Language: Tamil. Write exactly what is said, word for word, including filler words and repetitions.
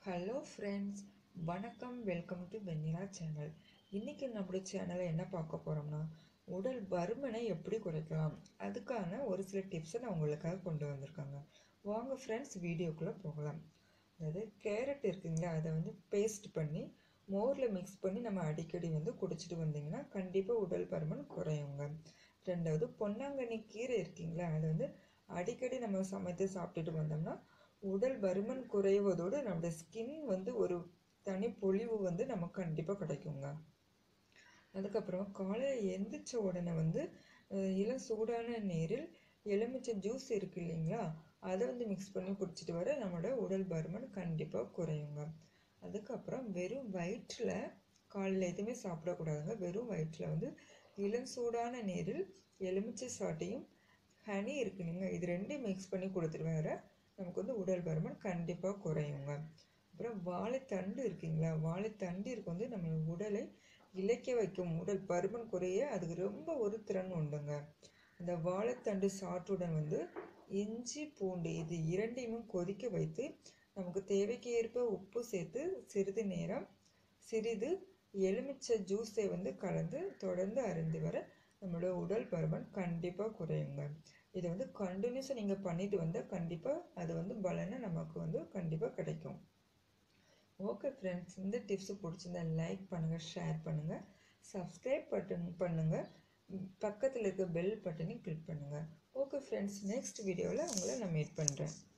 ஹலோ ஃப்ரெண்ட்ஸ், வணக்கம். Welcome to Vennila channel. இன்றைக்கி நம்மளோட சேனலில் என்ன பார்க்க போகிறோம்னா, உடல் பருமனை எப்படி குறைக்கலாம், அதுக்கான ஒரு சில டிப்ஸை நான் உங்களுக்காக கொண்டு வந்திருக்காங்க. வாங்க ஃப்ரெண்ட்ஸ், வீடியோக்குள்ளே போகலாம். அதாவது கேரட் இருக்குங்களா, அதை வந்து பேஸ்ட் பண்ணி மோரில் மிக்ஸ் பண்ணி நம்ம அடிக்கடி வந்து குடிச்சிட்டு வந்தீங்கன்னா கண்டிப்பாக உடல் பருமன் குறையுங்க. ரெண்டாவது, பொன்னாங்கண்ணி கீரை இருக்குங்களா, அதை வந்து அடிக்கடி நம்ம சமைத்து சாப்பிட்டுட்டு வந்தோம்னா உடல் பருமன் குறைவதோடு நம்முடைய ஸ்கின் வந்து ஒரு தனி பொலிவு வந்து நமக்கு கண்டிப்பாக கிடைக்குங்க. அதுக்கப்புறம் காலையில் எந்திரிச்ச உடனே வந்து இளம் சூடான நீரில் எலுமிச்சை ஜூஸ் இருக்கு இல்லைங்களா, அதை வந்து மிக்ஸ் பண்ணி குடிச்சிட்டு வர நம்மளோட உடல் பருமன் கண்டிப்பாக குறையுங்க. அதுக்கப்புறம் வெறும் வயிற்றில் காலையில் எதுவுமே சாப்பிடக்கூடாதுங்க. வெறும் வயிற்றில் வந்து இளம் சூடான நீரில் எலுமிச்சை சாட்டையும் ஹனி இருக்குதுங்க, இது ரெண்டையும் மிக்ஸ் பண்ணி கொடுத்துட்டு வர நமக்கு வந்து உடல் பருமன் கண்டிப்பாக குறையுங்க. அப்புறம் வாழைத்தண்டு இருக்குங்களா, வாழைத்தண்டு இருக்கு வந்து நம்ம உடலை இளைக்க வைக்கும், உடல் பருமன் குறைய அதுக்கு ரொம்ப ஒரு திறன் உண்டுங்க. அந்த வாழைத்தண்டு சாற்றுடன் வந்து இஞ்சி பூண்டு இது இரண்டையுமே கொதிக்க வைத்து நமக்கு தேவைக்கு ஏற்ப உப்பு சேர்த்து சிறிது நேரம் சிறிது எலுமிச்சை ஜூஸை வந்து கலந்து தொடர்ந்து அருந்தி வர நம்மளோட உடல் பருமன் கண்டிப்பாக குறையுங்க. இதை வந்து கண்டினியூஸாக நீங்கள் பண்ணிட்டு வந்தால் கண்டிப்பாக அது வந்து பலனை நமக்கு வந்து கண்டிப்பாக கிடைக்கும். ஓகே ஃப்ரெண்ட்ஸ், இந்த டிப்ஸு பிடிச்சிருந்தா லைக் பண்ணுங்கள், ஷேர் பண்ணுங்கள், சப்ஸ்கிரைப் பட்டன் பண்ணுங்கள், பக்கத்தில் இருக்க பெல் பட்டனையும் கிளிக் பண்ணுங்கள். ஓகே ஃப்ரெண்ட்ஸ், நெக்ஸ்ட் வீடியோவில் உங்களை நான் மீட் பண்ணுறேன்.